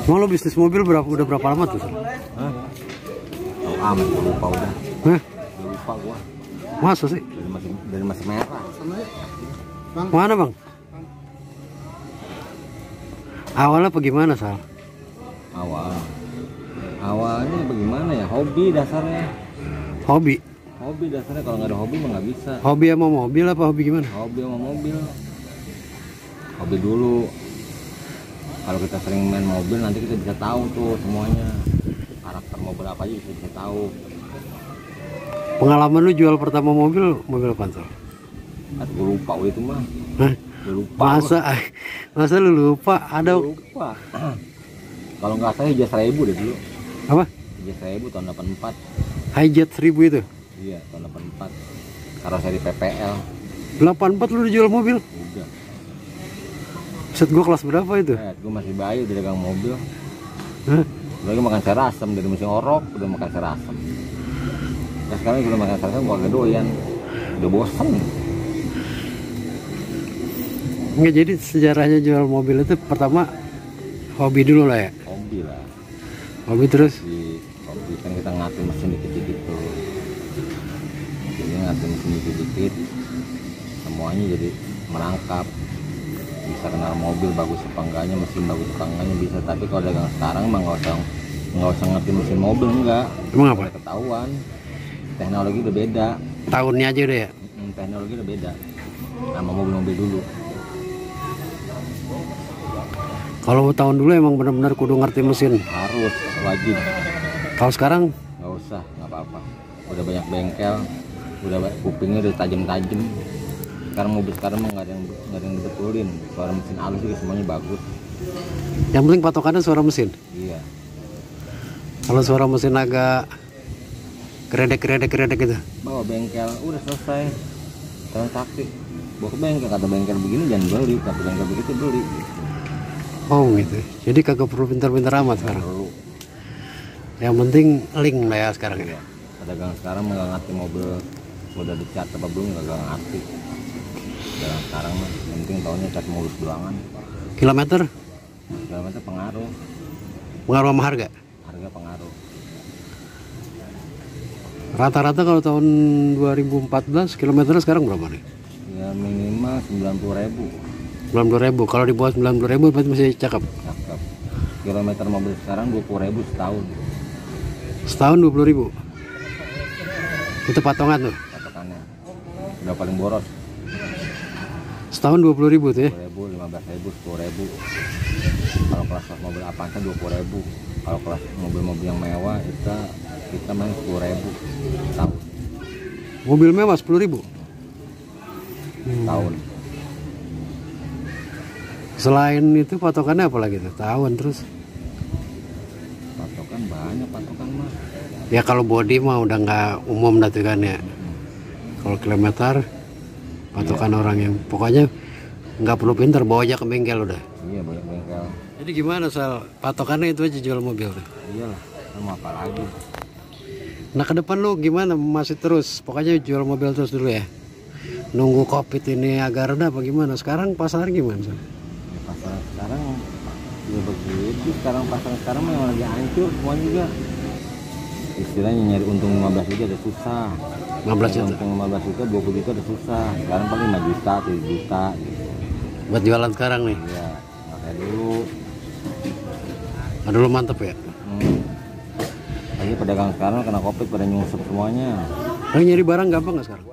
Emang lo bisnis mobil udah berapa lama tuh? Hah? Oh, aman, lupa udah. Hah? Lupa gua. Masa sih? Dari masih merah. Mana bang? Awalnya apa gimana Sal? Awalnya bagaimana ya? Hobi dasarnya. Hobi? Hobi dasarnya, kalau nggak ada hobi mah nggak bisa. Hobi sama mobil apa hobi gimana? Hobi sama mobil. Hobi dulu. Kalau kita sering main mobil nanti kita bisa tahu tuh semuanya. Karakter mobil apa aja bisa tahu. Pengalaman lu jual pertama mobil apa tuh? Gue lupa itu mah. Hah? Lupa. Masa lu lupa? Ada lupa. Kalau nggak salah Hijaz 1000 deh dulu. apa? Hijaz 1000 tahun 84. Hijet 1000 itu? Iya, tahun 84. Karoseri PPL. 84 lu dijual mobil? Udah. Set gua kelas berapa itu? Gue masih bayi udah dagang mobil. Hah? Lagi makan sayur asem dari musim orok udah makan sayur asem. Nah, sekarang udah makan sayur asem gua agak doyan. Udah bosan. Nggak, jadi sejarahnya jual mobil itu pertama hobi dulu lah ya? Hobi lah. Hobi terus? Hobi kan kita ngatur mesin dikit-dikit tuh. Jadi ngatur mesin dikit-dikit. Semuanya jadi merangkap. Bisa kenal mobil bagus apa enggaknya, mesin bagus apa enggaknya bisa. Tapi kalau dagang sekarang mah nggak usah ngerti mesin mobil, enggak. Emang apa? Udah ketahuan. Teknologi udah beda. Tahunnya aja udah ya? Teknologi udah beda sama mobil-mobil dulu. Kalau tahun dulu emang benar-benar kudu ngerti mesin. Harus, wajib. Kalau sekarang? Nggak usah, nggak apa-apa. Udah banyak bengkel, udah kupingnya udah tajam-tajam. Sekarang mobil sekarang mah nggak ada yang dibetulin. Suara mesin halus juga semuanya bagus. Yang penting patokannya suara mesin. Iya. Kalau suara mesin agak keredek gitu. Bawa bengkel, udah selesai. Transaksi. Bawa ke bengkel, kata bengkel begini jangan beli, kata bengkel begitu beli. Oh gitu. Jadi kagak perlu pintar-pintar amat sekarang. Perlu. Yang penting link lah ya sekarang ya. Pedagang sekarang nggak ngerti mobil udah dicat apa belum, nggak ngerti. Dalam sekarang mah yang penting tahunnya cat mulus doangan. Kilometer Pengaruh sama harga pengaruh. Rata-rata kalau tahun 2014 kilometernya sekarang berapa nih? Ya minimal 90.000. 90.000. Kalau dibuat 90.000 berarti masih cakep. Kilometer mobil sekarang 20.000 setahun. Setahun 20.000. Itu patongan tuh. Patokannya udah paling boros. Setahun 20.000 tuh ya? 20.000, 15.000, 10.000. Kalau kelas mobil Avanza 20.000. Kalau kelas mobil-mobil yang mewah kita main 10.000 tahun. Mobil mewah 10.000 Tahun. Selain itu patokannya apa lagi tuh? Tahun terus? Patokan banyak mah. Ya kalau body mah udah nggak umum dah tuh kan ya. Kalau kilometer patokan orang yang pokoknya nggak perlu pintar, bawa aja ke bengkel udah. Iya, banyak bengkel. Jadi gimana Sal? Patokannya itu aja jual mobil tuh. Iyalah, mau apa lagi? Nah ke depan lu gimana? Masih terus? Pokoknya jual mobil terus dulu ya? Nunggu Covid ini agak reda apa gimana? Sekarang pasar gimana Sal? Ya, pasar sekarang ya begitu. Pasar sekarang memang lagi hancur semuanya juga. Istilahnya nyari untung 15 juta udah susah. 15 juta? Untung 15 juta, 20 juta udah susah. Sekarang paling 5 juta, 7 juta gitu. Buat jualan sekarang nih? Iya, kayak dulu. Dulu mantep ya? Lagi pedagang sekarang kena Covid pada nyusup semuanya. Nyari barang gampang nggak sekarang?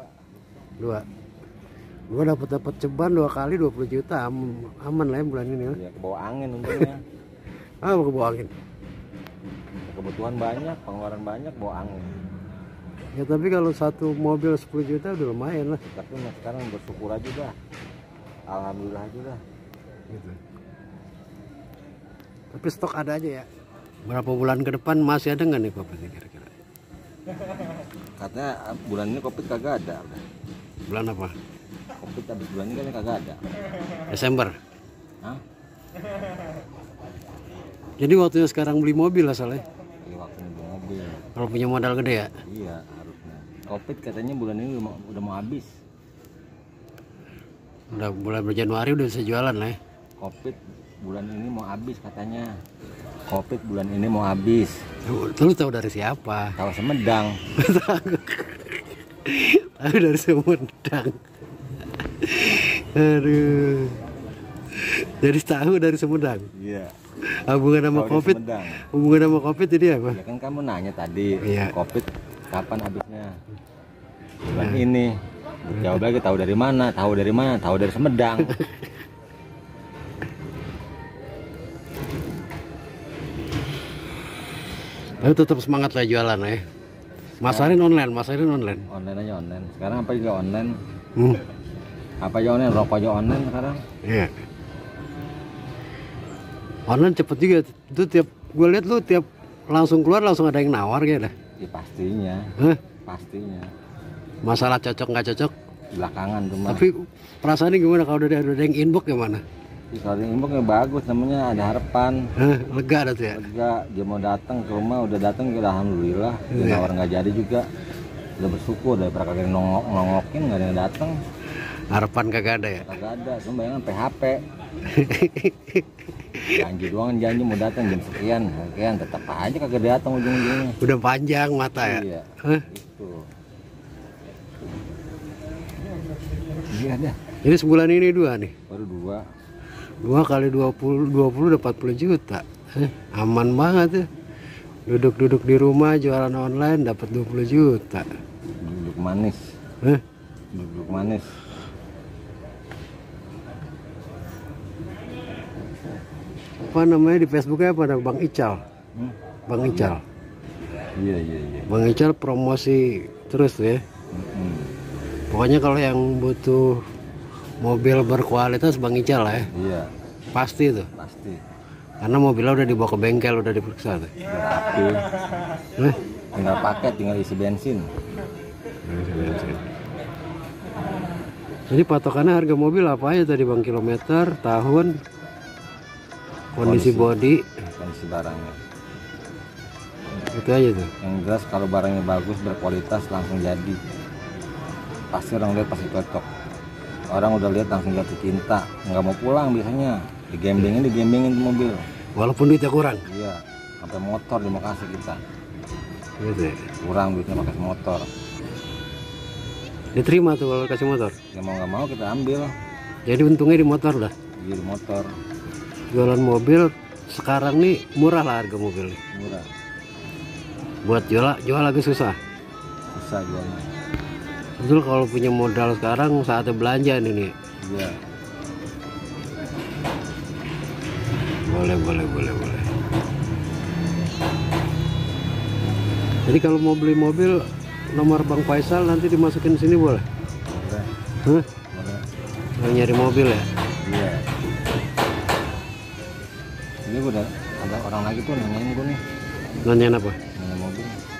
Gua dapat ceban 2 kali 20 juta, aman lah ya bulan ini ya. Ya kebawa angin untungnya. Kebawa angin. Kebutuhan banyak, pengeluaran banyak, bawa angin. Ya tapi kalau satu mobil 10 juta udah lumayan lah. Tapi sekarang bersyukur aja dah. Alhamdulillah aja dah. Gitu. Tapi stok ada aja ya. Berapa bulan ke depan masih ada nggak nih Covid kira-kira? Katanya bulan ini Covid kagak ada. Bulan apa? Covid habis bulan ini kan kagak ada. Desember. Hah? Jadi waktunya sekarang beli mobil asalnya. Iya, waktunya beli mobil. Kalau punya modal gede ya? Iya, harusnya. Covid katanya bulan ini udah mau habis. Udah bulan Januari udah bisa jualan lah ya. Covid bulan ini mau habis katanya. Covid bulan ini mau habis. Lu tahu dari siapa? Tahu Sumedang. Tahu dari Sumedang. Aduh. Jadi tahu dari Sumedang. Iya. Hubungan sama Tahu dari Covid. Sumedang. Hubungan sama Covid jadi apa? Ya kan kamu nanya tadi, Iya. Covid kapan habisnya? Bulan ini. Jawab lagi tahu dari mana? Tahu dari mana? Tahu dari Sumedang. Tapi tetap semangat lah jualan ya. Masarin online, masarin online. Online aja online. Sekarang apa juga online? Hmm. Apa aja online? Rokok aja online sekarang. Iya. Online cepet juga. Itu tiap gue lihat lu tiap langsung keluar langsung ada yang nawar gitu. Ya pastinya. Hah? Pastinya. Masalah cocok nggak cocok. Belakangan tuh mah. Tapi perasaannya gimana kalau udah ada yang inbox gimana? Kalau yang inboxnya bagus, namanya ada harapan. Hah, lega ada tuh ya. Lega, dia mau datang ke rumah, udah datang, ya alhamdulillah. Dia Iya. nawar nggak jadi juga. Udah bersyukur, daripada kagak nongok-nongokin nggak ada yang datang. Harapan kagak ada ya. Kagak ada, cuma bayangan PHP. Janji doang, janji mau datang jam sekian, tetap aja kagak datang ujung-ujungnya. Udah panjang mata ya. Iya, Hah? itu. Iya dah, Ini sebulan ini dua nih. baru 2. 2 kali 20 udah 40 juta. Aman banget ya. Duduk-duduk di rumah jualan online dapat 20 juta. Duduk manis, Hah? duduk manis. Apa namanya di Facebooknya apa ada Bang Ical. Bang Ical. Iya, iya, iya. Bang Ical promosi terus tuh ya. Mm-mm. Pokoknya kalau yang butuh mobil berkualitas Bang Ical lah ya. Iya, Pasti tuh. pasti. Karena mobilnya udah dibawa ke bengkel, udah diperiksa tuh. Udah rapi, Hah? tinggal pakai, tinggal isi bensin. Jadi patokannya harga mobil apa aja tadi Bang? Kilometer, tahun, kondisi body, Kondisi barangnya. itu aja tuh. Yang jelas kalau barangnya bagus, berkualitas, langsung jadi. Pasti orang lihat pasti cocok. Orang udah lihat langsung jatuh cinta, nggak mau pulang biasanya. Digembengin tuh mobil. Walaupun duitnya kurang. Iya, sampai motor di Makassar kita. Gitu ya. Kurang duitnya pakai motor. Diterima tuh kalau kasih motor. Ya mau nggak mau kita ambil. Jadi untungnya di motor lah. Iya di motor, Jualan mobil sekarang nih murah lah harga mobil. murah. Buat jual lagi susah. Susah jualnya. Betul kalau punya modal sekarang saatnya belanja nih. Iya. Boleh. Jadi kalau mau beli mobil nomor Bang Faisal nanti dimasukin sini boleh? Boleh. Hah? Boleh. Kalau nyari mobil ya? Iya. Ini udah ada orang lagi tuh nanyain gue nih, Nanyain apa? nanya mobil.